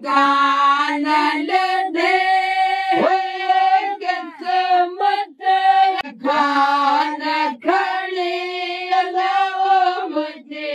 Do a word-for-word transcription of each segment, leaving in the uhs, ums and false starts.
कान लदे किस्मत खान खड़ी अल्लाह मुझे।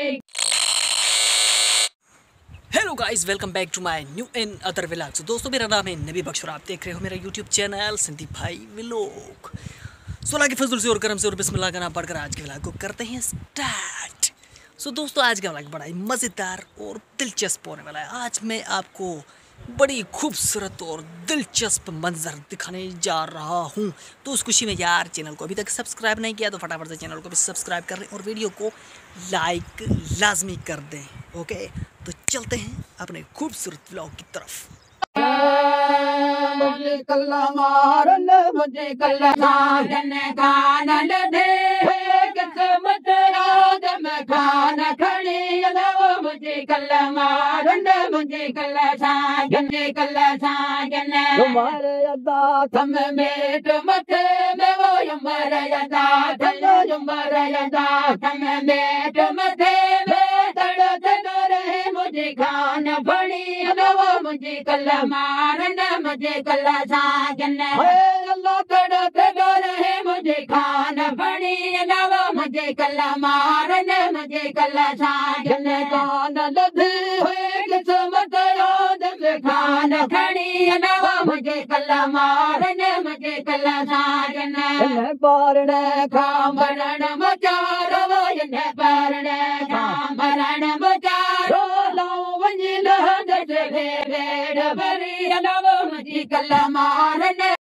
Hello guys, welcome back to my new and other vlogs. दोस्तों, मेरा नाम है नबी बख्श और आप देख रहे हो मेरा यूट्यूब चैनल संदीप भाई व्लॉग। सोलह के फजल से और करम से और बिस्मिल्लाह का नाम पढ़कर आज के व्लॉग को करते हैं स्टार्ट। सो दोस्तों, आज का व्लॉग बड़ा ही मज़ेदार और दिलचस्प होने वाला है। आज मैं आपको बड़ी खूबसूरत और दिलचस्प मंजर दिखाने जा रहा हूँ। तो उस खुशी में यार, चैनल को अभी तक सब्सक्राइब नहीं किया तो फटाफट से चैनल को भी सब्सक्राइब कर लें और वीडियो को लाइक लाजमी कर दें। ओके, तो चलते हैं अपने खूबसूरत व्लॉग की तरफ। मुझे कल्ला मारन मुझे कल्ला साजन कान लदे किस्मत राज में खान खड़ी अल्लाह मुझे कल्ला मारन मुझे कल्ला साजन कल्ला साजन तुम्हारे अदा थम मेट मथे में वो यमर अदा थम यमर अदा थम मेट मथे में तड़ तड़ रहे मुझे खान फड़ी अल्लाह मुझे कल्ला मारन मुझे कल्ला साजन अल्लाह तड़ तड़ रहे मुझे खान फड़ी अल्लाह मुझे कल्ला मारन मुझे कल्ला साजन कान लदे हुए किस्मत याद में खान खड़ी अल्लाह मुझे कल्ला मारन मुझे कल्ला साजन पारण खामरण मचारो इन पारण खामरण मचारो लो वंजिल हद से भेड़ भरी अल्लाह मुझे कल्ला मारन